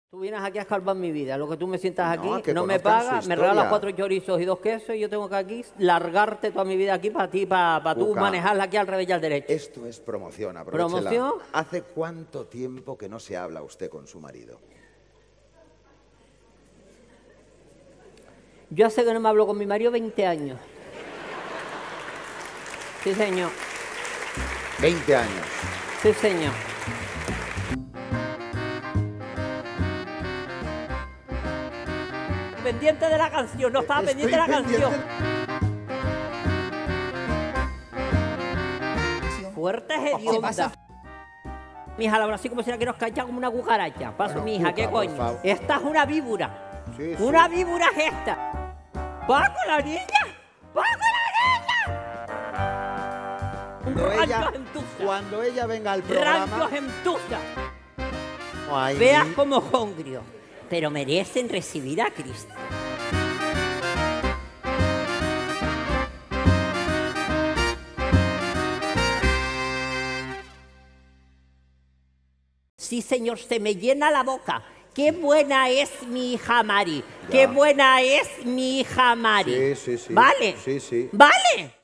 Tú vienes aquí a escalvar mi vida, lo que tú me sientas aquí, que no me conozcan pagas, su me historia. regalas 4 chorizos y 2 quesos y yo tengo que aquí largarte toda mi vida aquí para ti, para tú Cuca, manejarla aquí al revés y al derecho. Esto es promoción, aprovechela. ¿Promoción? ¿Hace cuánto tiempo que no se habla usted con su marido? Yo hace que no me hablo con mi marido 20 años. Sí, señor. 20 años. Sí, señor. Pendiente de la canción, no estaba pendiente de la canción. Fuertes hedionda. Mi hija la habla así como si la quiero escachar como una cucaracha. Paso, Bueno, mi hija, ¿qué Cuca, por coño? favor. Esta es una víbora. Sí, sí. Una víbora es esta. ¿Va con la niña? ¿Va con la niña? Cuando en Tusa. cuando ella venga al programa... Ranchos en Tusa. Ay, Veas como hongrio, pero merecen recibir a Cristo. Sí, señor, se me llena la boca. Qué buena es mi hija Mari. Qué buena es mi hija Mari. Sí, sí, sí. ¿Vale? Sí, sí. ¿Vale?